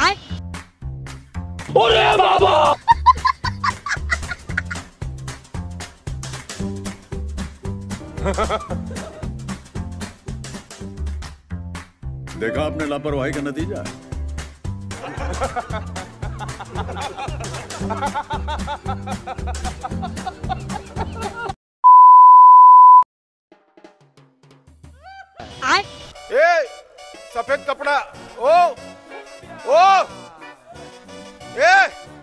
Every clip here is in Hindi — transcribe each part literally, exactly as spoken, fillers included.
अरे बाबा देखा आपने लापरवाही का नतीजा है। ए, सफेद कपड़ा ओ ओ ए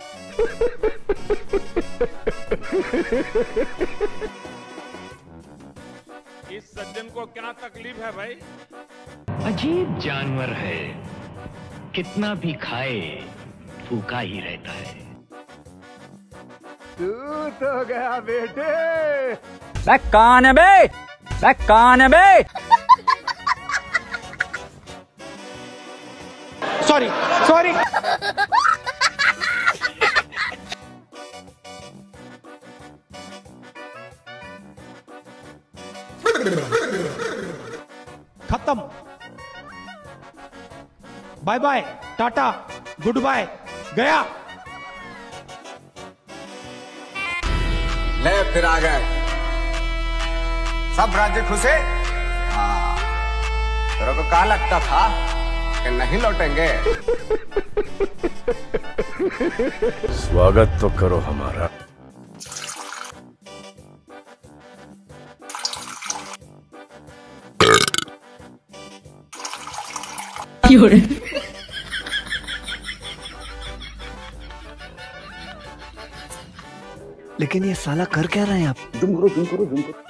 इस सज्जन को क्या तकलीफ है भाई? अजीब जानवर है, कितना भी खाए भूखा ही रहता है। तू तो गया बेटे। बे कौन है बे? बे कौन है बे? Sorry sorry. खत्म। Bye bye, tata, goodbye, गया। ले फिर आ गए सब राज्य खुशे। हाँ, तेरे को क्या लगता था कि नहीं लौटेंगे? स्वागत तो करो हमारा। लेकिन ये साला कर क्या रहे हैं आप? तुम करो तुम करो तुम करो।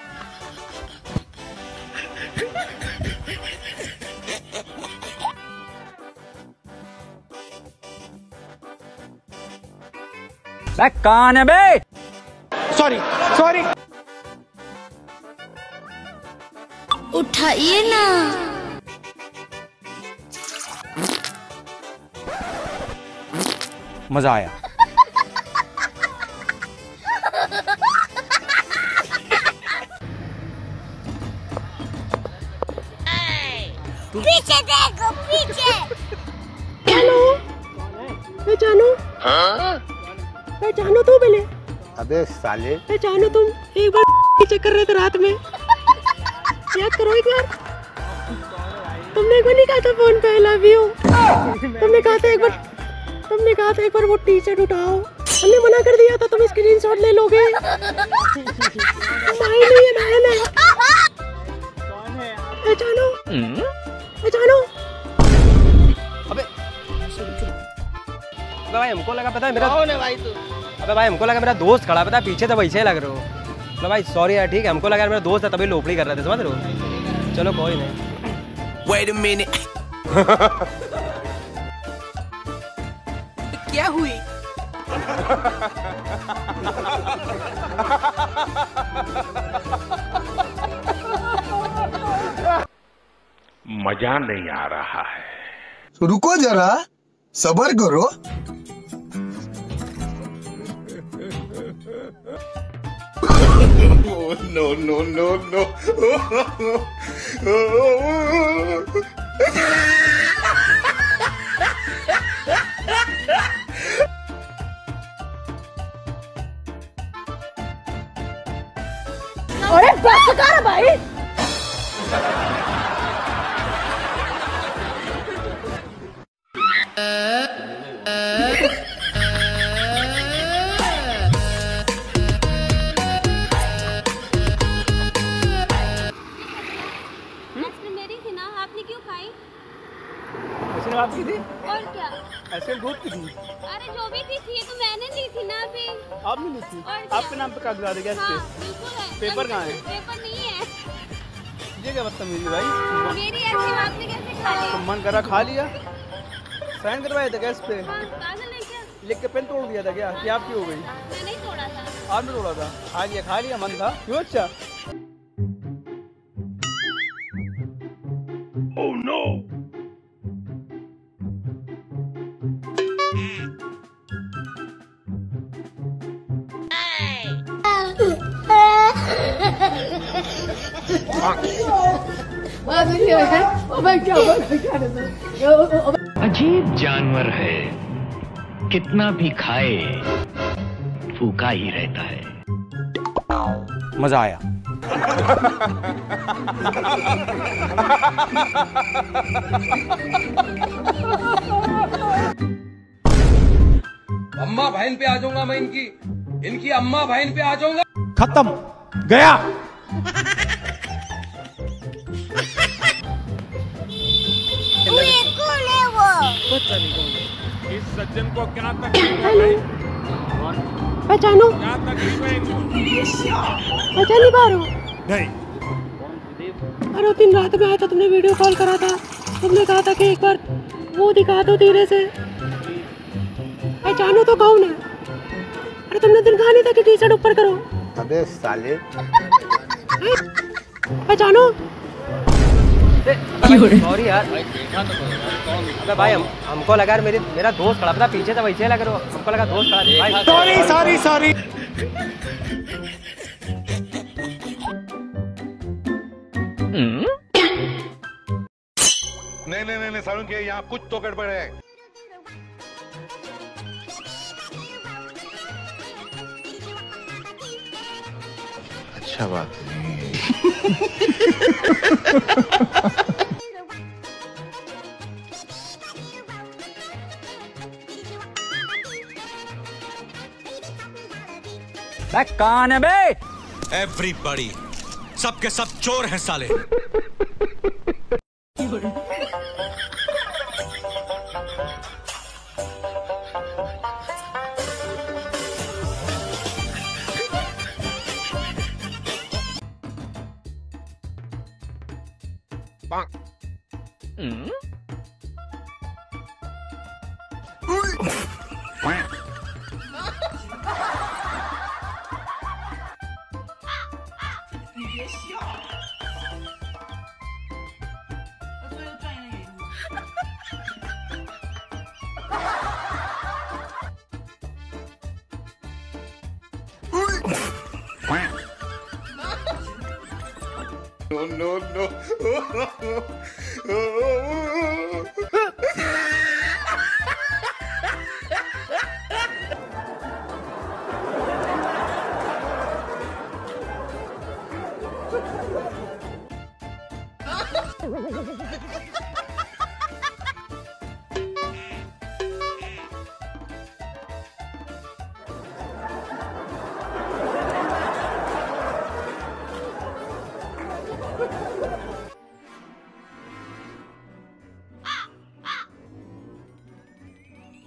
बे कौन है बे? Sorry sorry. उठाइए ना। मजा आया। पीछे देखो पीछे। हेलो, पहचानो? हाँ? पहचानो तुम पहले? अबे साले, पहचानो तुम? एक बार चेक कर रहे थे रात में, याद करो एक बार। तुमने एक बार नहीं कहा था फोन पे आई लव यू? तुमने कहा था एक बार, तुमने कहा था एक बार वो टी शर्ट उठाओ। हमने मना कर दिया था, तुम स्क्रीनशॉट ले लोगे। नहीं नहीं है ना। पहचानो? पहचानो? अबे भाई हमको लगा पता है मेरा कौन है भाई तू? अबे भाई हमको लगा मेरा दोस्त खड़ा, पता है पीछे तो वैसे ही लग रहे हो। तो भाई सॉरी यार, ठीक है, हमको लगा मेरा दोस्त है तभी लोफड़ी कर रहे थे, समझ रहे हो? चलो कोई नहीं। Wait a minute. क्या हुई? मजा नहीं आ रहा है। रुको जरा, सब्र करो। No no no no. अरे बस कर भाई। मेरी थी ना, आपने क्यों खाई? इसने बात की थी? और क्या? ऐसे दूध की थी? अरे जो भी थी थी तो मैंने ली थी ना अभी। आपने ली थी? आपके नाम पे कागज आ गया? हाँ, बिल्कुल है। पेपर कहाँ है? पेपर नहीं है। ये क्या बदतमीजी भाई? मेरी ऐसी आपने कैसे खा ली? तो मन करा खा लिया। साइन करवाए थे गैस पे? हाँ, कागज है क्या? लिख के पेन तोड़ दिया था क्या? क्या आपकी हो गई? मैं नहीं तोड़ा था। आपने तोड़ा था? खा लिया खा लिया, मन था क्यों? अच्छा Oh no! अजीब जानवर है, कितना भी खाए फूका ही रहता है। मजा आया। अम्मा बहन पे आ जाऊंगा मैं, इनकी इनकी अम्मा बहन पे आ जाऊंगा। खत्म, गया। इस सज्जन को क्या तकलीफ है भाई? पहचानो, क्या तकलीफ है इनको? पहचान नहीं पा रहे हो? नहीं। अरे दिन रात में आया था, तुमने वीडियो कॉल करा था, तुमने कहा था कि एक बार वो दिखा दो धीरे से। पहचानो तो कौन है? अरे तुमने दिन कहा नहीं था कि टी शर्ट ऊपर करो। अबे साले, पहचानो? सॉरी यार। अबे भाई हम हमको लगा यार मेरे मेरा दोस्त खड़ा था पीछे, तो वैसे लग रहा हो, हमको लगा दोस्त खड़ा था भाई। Sorry sorry sorry. नहीं नहीं नहीं सारुण के यहाँ कुछ तो गड़बड़ है। अच्छा बात नहीं। कौन है बे? एवरीबॉडी, सबके सब चोर हैं साले। No, no, no.